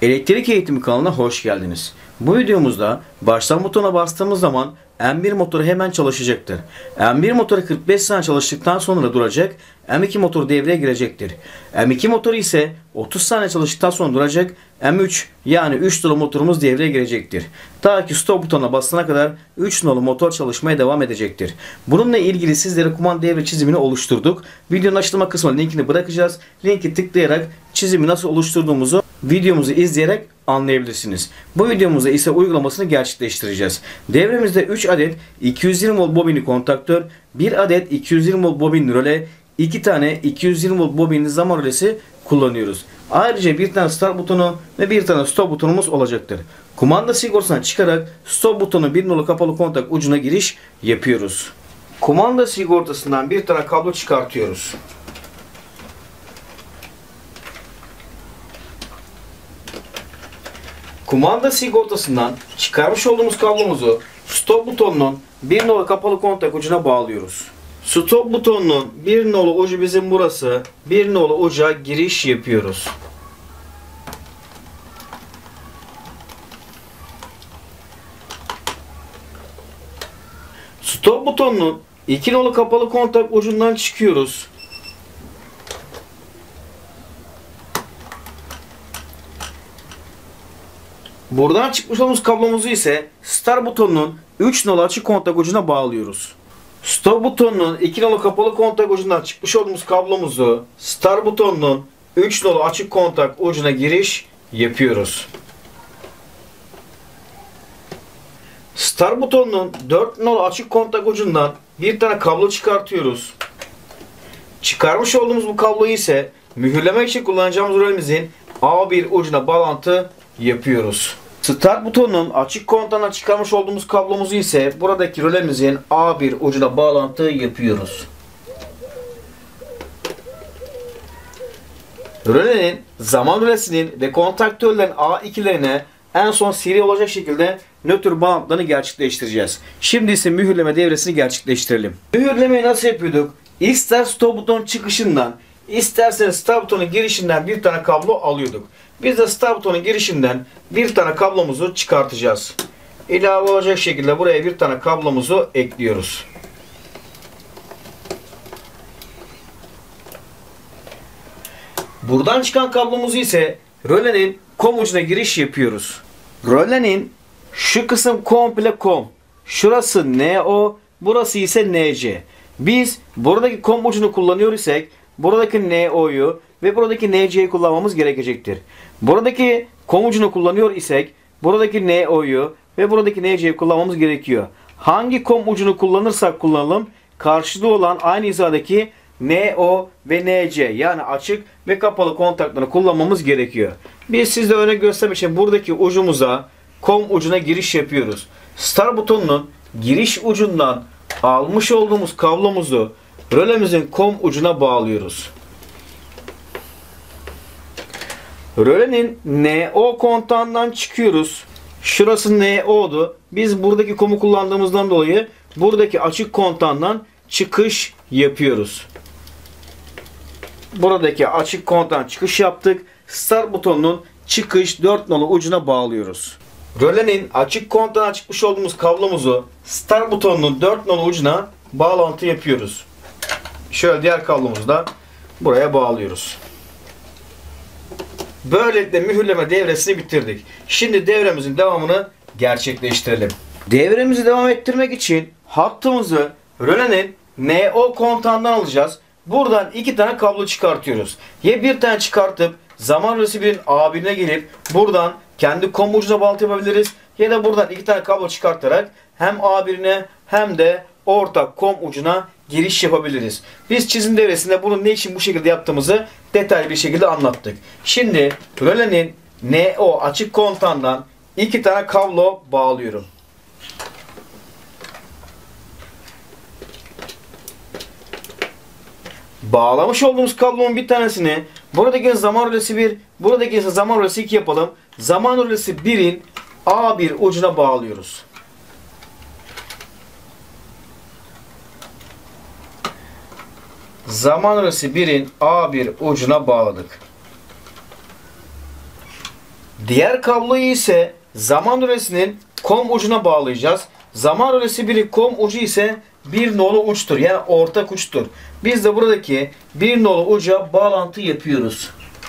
Elektrik Eğitimi kanalına hoş geldiniz. Bu videomuzda baştan butona bastığımız zaman M1 motoru hemen çalışacaktır. M1 motoru 45 saniye çalıştıktan sonra duracak. M2 motoru devreye girecektir. M2 motoru ise 30 saniye çalıştıktan sonra duracak. M3 yani 3 nolu motorumuz devreye girecektir. Ta ki stop butonuna basana kadar 3 nolu motor çalışmaya devam edecektir. Bununla ilgili sizlere kumanda devre çizimini oluşturduk. Videonun açıklama kısmına linkini bırakacağız. Linki tıklayarak çizimi nasıl oluşturduğumuzu videomuzu izleyerek anlayabilirsiniz. Bu videomuzda ise uygulamasını gerçekleştireceğiz. Devremizde 3 adet 220 volt bobinli kontaktör, 1 adet 220 volt bobinli röle, 2 tane 220 volt bobinli zaman rölesi kullanıyoruz. Ayrıca bir tane start butonu ve bir tane stop butonumuz olacaktır. Kumanda sigortasından çıkarak stop butonu bir nolu kapalı kontak ucuna giriş yapıyoruz. Kumanda sigortasından bir tane kablo çıkartıyoruz. Kumanda sigortasından çıkarmış olduğumuz kablomuzu stop butonunun bir nolu kapalı kontak ucuna bağlıyoruz. Stop butonunun bir nolu ucu bizim burası. Bir nolu uca giriş yapıyoruz. Stop butonunun iki nolu kapalı kontak ucundan çıkıyoruz. Buradan çıkmış olduğumuz kablomuzu ise start butonunun 3 nolu açık kontak ucuna bağlıyoruz. Stop butonunun 2 nolu kapalı kontak ucundan çıkmış olduğumuz kablomuzu start butonunun 3 nolu açık kontak ucuna giriş yapıyoruz. Start butonunun 4 nolu açık kontak ucundan bir tane kablo çıkartıyoruz. Çıkarmış olduğumuz bu kabloyu ise mühürleme için kullanacağımız rölemizin A1 ucuna bağlantı yapıyoruz. Start butonunun açık kontağından çıkarmış olduğumuz kablomuzu ise buradaki rölemizin A1 ucuna bağlantı yapıyoruz. Rölenin zaman rölesinin ve kontaktörlerin A2'lerine en son seri olacak şekilde nötr bağlantılarını gerçekleştireceğiz. Şimdi ise mühürleme devresini gerçekleştirelim. Mühürlemeyi nasıl yapıyorduk? İster stop buton çıkışından, isterseniz start butonun girişinden bir tane kablo alıyorduk. Biz de start butonun girişinden bir tane kablomuzu çıkartacağız. İlave olacak şekilde buraya bir tane kablomuzu ekliyoruz. Buradan çıkan kablomuzu ise rölenin COM ucuna giriş yapıyoruz. Rölenin şu kısım komple COM. Şurası NO, burası ise NC. Biz buradaki COM ucunu kullanıyor isek buradaki NO'yu ve buradaki NC'yi kullanmamız gerekecektir. Buradaki COM ucunu kullanıyor isek buradaki NO'yu ve buradaki NC'yi kullanmamız gerekiyor. Hangi COM ucunu kullanırsak kullanalım karşılığı olan aynı hizadaki NO ve NC yani açık ve kapalı kontaklarını kullanmamız gerekiyor. Biz size örnek göstermek için buradaki ucumuza COM ucuna giriş yapıyoruz. Start butonunun giriş ucundan almış olduğumuz kablomuzu rölemizin COM ucuna bağlıyoruz. Rölenin NO kontağından çıkıyoruz. Şurası NO'du. Biz buradaki COM'u kullandığımızdan dolayı buradaki açık kontağından çıkış yapıyoruz. Buradaki açık kontağından çıkış yaptık. Start butonunun çıkış 4 nolu ucuna bağlıyoruz. Rölenin açık kontağından çıkmış olduğumuz kablomuzu start butonunun 4 nolu ucuna bağlantı yapıyoruz. Şöyle diğer kablomuzu da buraya bağlıyoruz. Böylelikle mühürleme devresini bitirdik. Şimdi devremizin devamını gerçekleştirelim. Devremizi devam ettirmek için hattımızı rölenin NO kontağından alacağız. Buradan 2 tane kablo çıkartıyoruz. Ya bir tane çıkartıp zaman rölesi birin A1'ine gelip buradan kendi COM ucuna bağlantı yapabiliriz. Ya da buradan 2 tane kablo çıkartarak hem A1'ine hem de ortak COM ucuna giriş yapabiliriz. Biz çizim devresinde bunun ne için bu şekilde yaptığımızı detaylı bir şekilde anlattık. Şimdi rölenin NO açık kontağından 2 tane kablo bağlıyorum. Bağlamış olduğumuz kablonun bir tanesini buradaki zaman rölesi 1, buradaki ise zaman rölesi 2 yapalım. Zaman rölesi 1'in A1 ucuna bağlıyoruz. Zaman rölesi 1'in A1 ucuna bağladık. Diğer kabloyu ise zaman rölesinin kom ucuna bağlayacağız. Zaman rölesi 1'in kom ucu ise bir nolu uçtur. Yani ortak uçtur. Biz de buradaki bir nolu uca bağlantı yapıyoruz.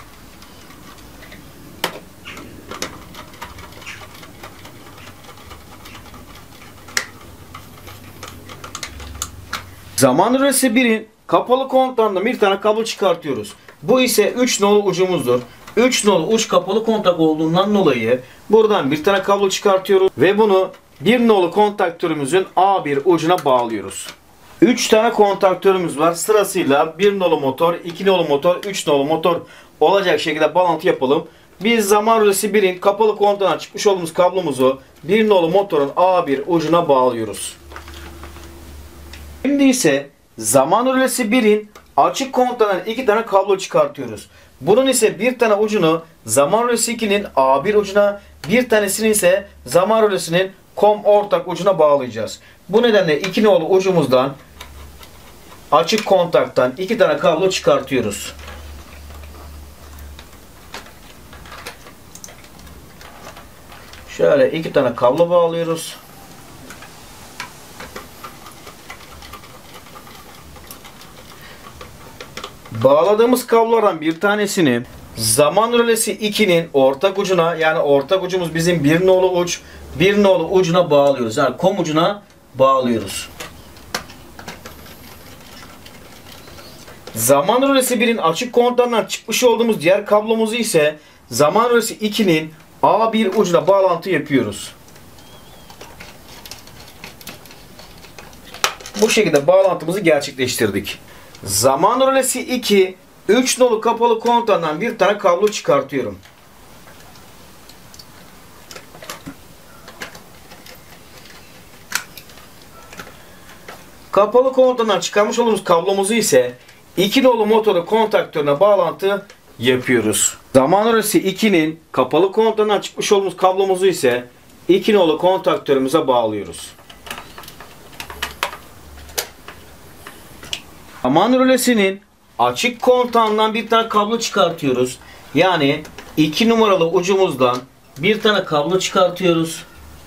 Zaman rölesi 1'in kapalı kontağından bir tane kablo çıkartıyoruz. Bu ise 3 nolu ucumuzdur. 3 nolu uç kapalı kontak olduğundan dolayı buradan bir tane kablo çıkartıyoruz ve bunu bir nolu kontaktörümüzün A1 ucuna bağlıyoruz. 3 tane kontaktörümüz var. Sırasıyla 1 nolu motor, 2 nolu motor, 3 nolu motor olacak şekilde bağlantı yapalım. Biz zaman rölesi 1'in kapalı kontağından çıkmış olduğumuz kablomuzu 1 nolu motorun A1 ucuna bağlıyoruz. Şimdi ise zaman rölesi 1'in açık kontağından 2 tane kablo çıkartıyoruz. Bunun ise bir tane ucunu zaman rölesi 2'nin A1 ucuna, bir tanesini ise zaman rölesinin kom ortak ucuna bağlayacağız. Bu nedenle 2 nolu ucumuzdan açık kontaktan 2 tane kablo çıkartıyoruz. Şöyle 2 tane kablo bağlıyoruz. Bağladığımız kablolardan bir tanesini zaman rölesi 2'nin ortak ucuna, yani ortak ucumuz bizim bir nolu uç, bir nolu ucuna bağlıyoruz. Yani kom ucuna bağlıyoruz. Zaman rölesi 1'in açık kontağından çıkmış olduğumuz diğer kablomuzu ise zaman rölesi 2'nin A1 ucuna bağlantı yapıyoruz. Bu şekilde bağlantımızı gerçekleştirdik. Zaman rölesi 2, 3 nolu kapalı kontağından bir tane kablo çıkartıyorum. Kapalı kontağından çıkarmış olduğumuz kablomuzu ise 2 nolu motoru kontaktörüne bağlantı yapıyoruz. Zaman rölesi 2'nin kapalı kontağından çıkmış olduğumuz kablomuzu ise 2 nolu kontaktörümüze bağlıyoruz. Zaman rölesinin açık kontağından bir tane kablo çıkartıyoruz. Yani 2 numaralı ucumuzdan bir tane kablo çıkartıyoruz.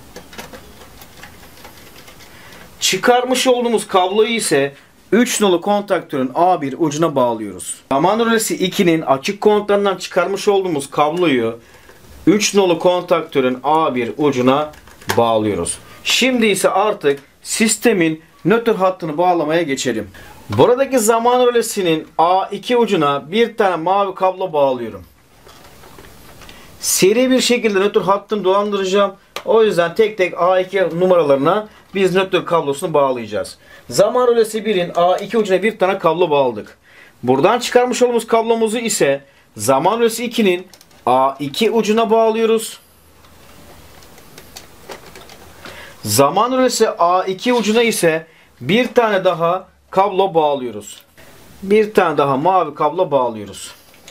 Çıkarmış olduğumuz kabloyu ise 3 nolu kontaktörün A1 ucuna bağlıyoruz. Zaman rölesi 2'nin açık kontağından çıkarmış olduğumuz kabloyu 3 nolu kontaktörün A1 ucuna bağlıyoruz. Şimdi ise artık sistemin nötr hattını bağlamaya geçelim. Buradaki zaman rölesinin A2 ucuna bir tane mavi kablo bağlıyorum. Seri bir şekilde nötr hattını dolandıracağım. O yüzden tek tek A2 numaralarına biz nötr kablosunu bağlayacağız. Zaman rölesi 1'in A2 ucuna bir tane kablo bağladık. Buradan çıkarmış olduğumuz kablomuzu ise zaman rölesi 2'nin A2 ucuna bağlıyoruz. Zaman rölesi A2 ucuna ise bir tane daha kablo bağlıyoruz. Bir tane daha mavi kablo bağlıyoruz.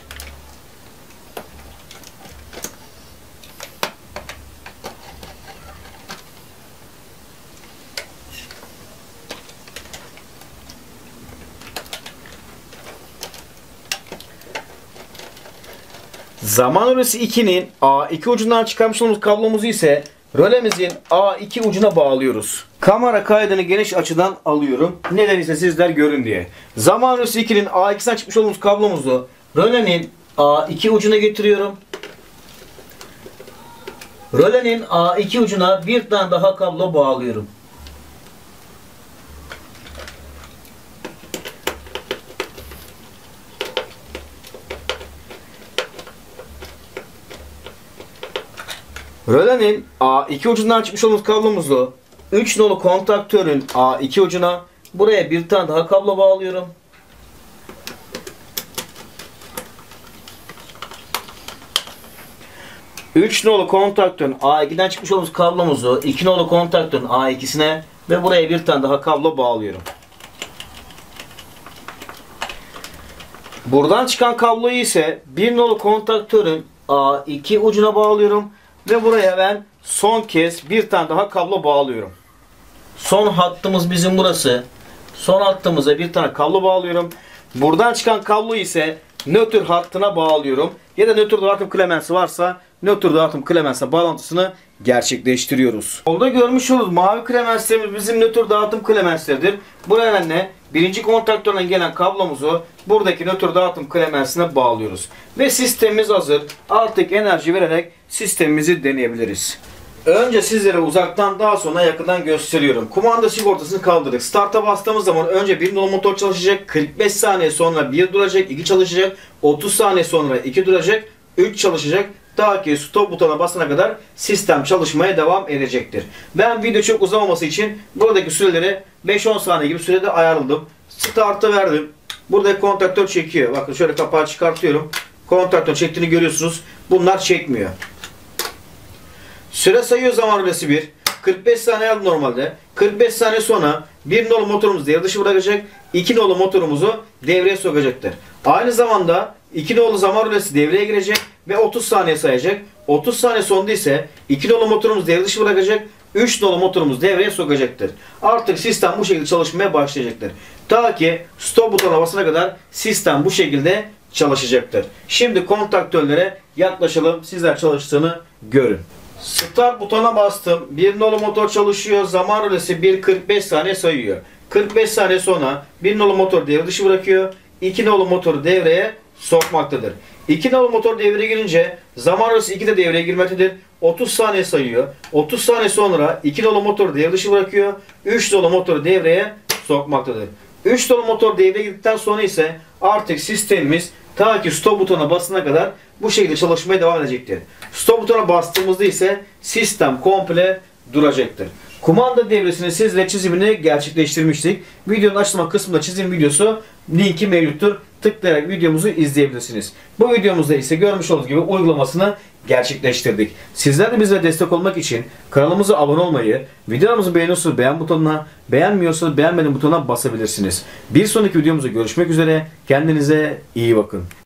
Zaman rölesi 2'nin A2 ucundan çıkarmış olduğumuz kablomuzu ise rölemizin A2 ucuna bağlıyoruz. Kamera kaydını geniş açıdan alıyorum. Neden ise sizler görün diye. Zaman rölesi 2'nin A2'den çıkmış olduğumuz kablomuzu rölenin A2 ucuna getiriyorum. Rölenin A2 ucuna bir tane daha kablo bağlıyorum. Rölenin A2 ucundan çıkmış olduğumuz kablomuzu 3 nolu kontaktörün A2 ucuna, buraya bir tane daha kablo bağlıyorum. Üç nolu kontaktörün A2'den çıkmış olduğumuz kablomuzu 2 nolu kontaktörün A2'sine ve buraya bir tane daha kablo bağlıyorum. Buradan çıkan kabloyu ise 1 nolu kontaktörün A2 ucuna bağlıyorum. Ve buraya ben son kez bir tane daha kablo bağlıyorum. Son hattımız bizim burası. Son hattımıza bir tane kablo bağlıyorum. Buradan çıkan kabloyu ise nötr hattına bağlıyorum. Ya da nötr dağıtım klemensi varsa nötr dağıtım klemensle bağlantısını gerçekleştiriyoruz. Solda görmüş olduğunuz mavi klemenslerimiz bizim nötr dağıtım klemensleridir. Bu nedenle birinci kontaktörden gelen kablomuzu buradaki nötr dağıtım klemensine bağlıyoruz. Ve sistemimiz hazır. Artık enerji vererek sistemimizi deneyebiliriz. Önce sizlere uzaktan daha sonra yakından gösteriyorum. Kumanda sigortasını kaldırdık. Start'a bastığımız zaman önce 1 nolu motor çalışacak. 45 saniye sonra 1 duracak, 2 çalışacak. 30 saniye sonra 2 duracak, 3 çalışacak. Ta ki stop butonuna basana kadar sistem çalışmaya devam edecektir. Ben video çok uzamaması için buradaki süreleri 5-10 saniye gibi sürede ayarladım. Start'ı verdim. Burada kontaktör çekiyor. Bakın şöyle kapağı çıkartıyorum. Kontaktör çektiğini görüyorsunuz. Bunlar çekmiyor. Süre sayıyor, zaman rölesi 1. 45 saniye aldı normalde. 45 saniye sonra 1 nolu motorumuzu devre dışı bırakacak. 2 nolu motorumuzu devreye sokacaktır. Aynı zamanda 2 nolu zaman rölesi devreye girecek ve 30 saniye sayacak. 30 saniye sonunda ise 2 nolu motorumuzu devre dışı bırakacak. 3 nolu motorumuzu devreye sokacaktır. Artık sistem bu şekilde çalışmaya başlayacaktır. Ta ki stop butonuna basana kadar sistem bu şekilde çalışacaktır. Şimdi kontaktörlere yaklaşalım. Sizler çalıştığını görün. Start butonuna bastım. 1 nolu motor çalışıyor. Zaman rölesi 1:45 saniye sayıyor. 45 saniye sonra 1 nolu motor devre dışı bırakıyor. 2 nolu motoru devreye sokmaktadır. 2 nolu motor devreye girince zaman rölesi 2 de devreye girmektedir. 30 saniye sayıyor. 30 saniye sonra 2 nolu motoru devre dışı bırakıyor. 3 nolu motoru devreye sokmaktadır. 3 nolu motor devreye girdikten sonra ise artık sistemimiz ta ki stop butonuna basana kadar bu şekilde çalışmaya devam edecektir. Stop butonuna bastığımızda ise sistem komple duracaktır. Kumanda devresini sizle çizimini gerçekleştirmiştik. Videonun açıklama kısmında çizim videosu linki mevcuttur. Tıklayarak videomuzu izleyebilirsiniz. Bu videomuzda ise görmüş olduğunuz gibi uygulamasını gerçekleştirdik. Sizler de bize destek olmak için kanalımıza abone olmayı, videomuzu beğeniyorsanız beğen butonuna, beğenmiyorsanız beğenmedim butonuna basabilirsiniz. Bir sonraki videomuzda görüşmek üzere. Kendinize iyi bakın.